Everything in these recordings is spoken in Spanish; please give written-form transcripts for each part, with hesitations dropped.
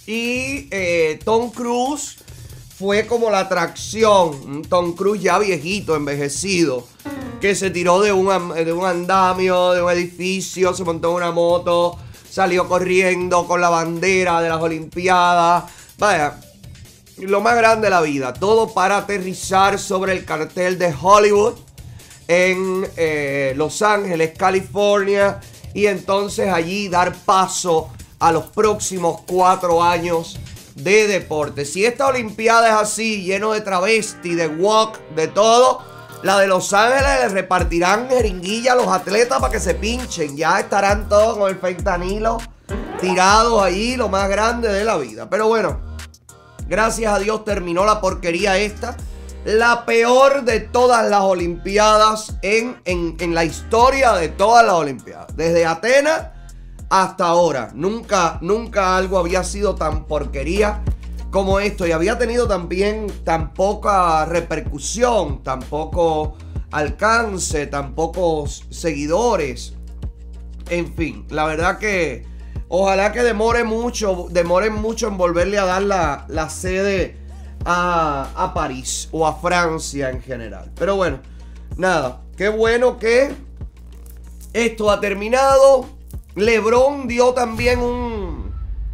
Y Tom Cruise fue como la atracción. Un Tom Cruise ya viejito, envejecido, que se tiró de un andamio, de un edificio, se montó en una moto, salió corriendo con la bandera de las Olimpiadas. Vaya, lo más grande de la vida. Todo para aterrizar sobre el cartel de Hollywood en Los Ángeles, California. Y entonces allí dar paso a los próximos 4 años de deporte. Si esta Olimpiada es así, lleno de travesti, de walk, de todo, la de Los Ángeles le repartirán jeringuilla a los atletas para que se pinchen. Ya estarán todos con el fentanilo tirados allí, lo más grande de la vida. Pero bueno, gracias a Dios terminó la porquería esta. La peor de todas las Olimpiadas en la historia de todas las Olimpiadas. Desde Atenas hasta ahora. Nunca algo había sido tan porquería como esto. Y había tenido también tan poca repercusión, tan poco alcance, tan pocos seguidores. En fin, la verdad que ojalá que demoren mucho en volverle a dar la sede a París o a Francia en general. Pero bueno, nada, qué bueno que esto ha terminado. LeBron dio también un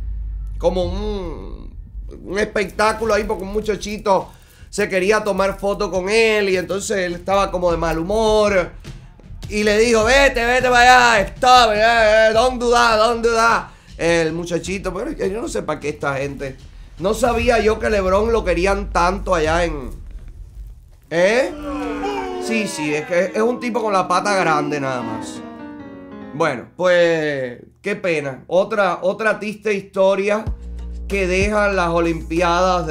espectáculo ahí porque un muchachito se quería tomar foto con él y entonces él estaba como de mal humor y le dijo, vete para allá, stop, don't do that. El muchachito, pero yo no sé para qué esta gente. No sabía yo que LeBron lo querían tanto allá en... Sí, es que es un tipo con la pata grande nada más. Bueno, pues qué pena. Otra triste historia que dejan las Olimpiadas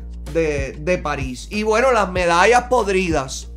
de París. Y bueno, las medallas podridas.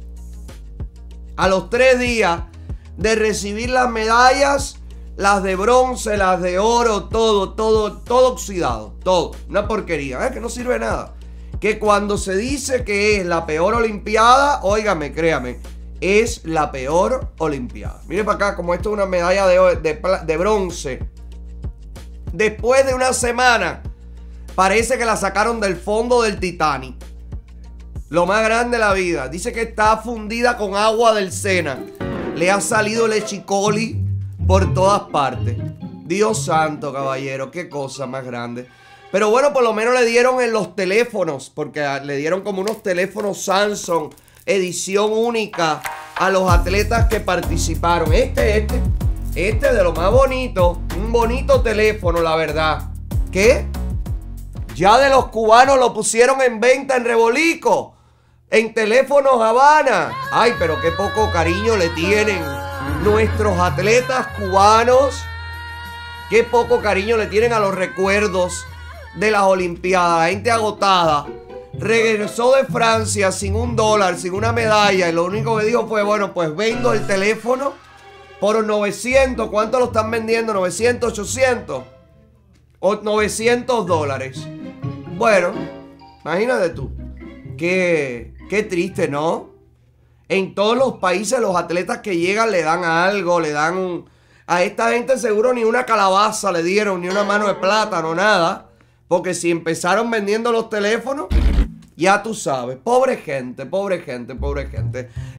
A los 3 días de recibir las medallas, las de bronce, las de oro, todo oxidado. Todo. Una porquería, que no sirve de nada. Que cuando se dice que es la peor Olimpiada, óigame, créame, es la peor Olimpiada. Mire para acá, como esto es una medalla de bronce. Después de una semana, parece que la sacaron del fondo del Titanic. Lo más grande de la vida. Dice que está fundida con agua del Sena. Le ha salido lechicoli por todas partes. Dios santo, caballero, qué cosa más grande. Pero bueno, por lo menos le dieron en los teléfonos, porque le dieron como unos teléfonos Samsung, edición única, a los atletas que participaron. Este de lo más bonito, un bonito teléfono, la verdad. ¿Qué? Ya de los cubanos lo pusieron en venta en Rebolico, en Teléfonos Habana. Ay, pero qué poco cariño le tienen nuestros atletas cubanos. Qué poco cariño le tienen a los recuerdos de las Olimpiadas. La gente agotada. Regresó de Francia sin $1, sin una medalla. Y lo único que dijo fue, bueno, pues vendo el teléfono por 900. ¿Cuánto lo están vendiendo? 900, 800. O $900. Bueno, imagínate tú. Qué triste, ¿no? En todos los países los atletas que llegan le dan algo, le dan... A esta gente seguro ni una calabaza le dieron, ni una mano de plátano, nada. Porque si empezaron vendiendo los teléfonos, ya tú sabes. Pobre gente.